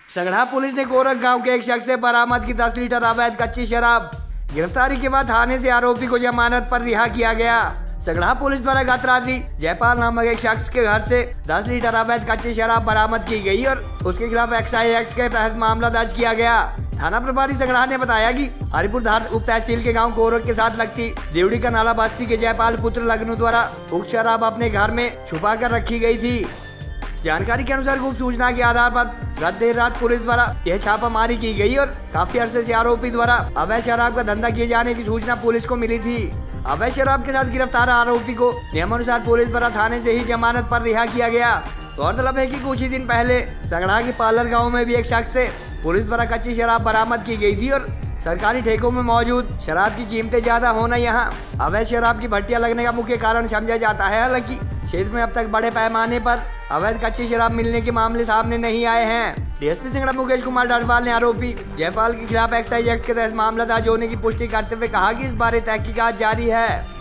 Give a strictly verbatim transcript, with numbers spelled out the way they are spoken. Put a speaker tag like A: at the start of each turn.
A: Sangra police ने गोरख गांव के एक शख्स से बरामद की दस लीटर अवैध कच्ची शराब। गिरफ्तारी के बाद थाने से आरोपी को जमानत पर रिहा किया गया। संगड़ा पुलिस द्वारा गत रात्रि जयपाल नामक एक शख्स के घर से दस लीटर अवैध कच्ची शराब बरामद की गई और उसके खिलाफ एक्साइज एक्ट के तहत मामला दर्ज किया गया। थाना प्रभारी संगड़ा ने बताया कि हरिपुर धार उप तहसील के गांव गोरख के साथ लगती देवड़ी का नाला बस्ती के जयपाल पुत्र लग्नू द्वारा उक्त शराब अपने घर में छुपा कर रखी गई थी। जानकारी के अनुसार गुप्त सूचना के आधार पर गत देर रात पुलिस द्वारा यह छापामारी की गई और काफी अरसे से आरोपी द्वारा अवैध शराब का धंधा किए जाने की सूचना पुलिस को मिली थी। अवैध शराब के साथ गिरफ्तार आरोपी को नियमानुसार पुलिस द्वारा थाने से ही जमानत पर रिहा किया गया। गौरतलब है कि कुछ ही दिन पहले संगड़ा के पालर गाँव में भी एक शख्स से पुलिस द्वारा कच्ची शराब बरामद की गई थी और सरकारी ठेकों में मौजूद शराब की कीमतें ज्यादा होना यहाँ अवैध शराब की भट्टियां लगने का मुख्य कारण समझा जाता है। हालांकि क्षेत्र में अब तक बड़े पैमाने पर अवैध कच्ची शराब मिलने के मामले सामने नहीं आए हैं। डीएसपी संगड़ा मुकेश कुमार डरवाल ने आरोपी जयपाल के खिलाफ एक्साइज एक्ट के तहत मामला दर्ज होने की पुष्टि करते हुए कहा कि इस बारे तहकीकात जारी है।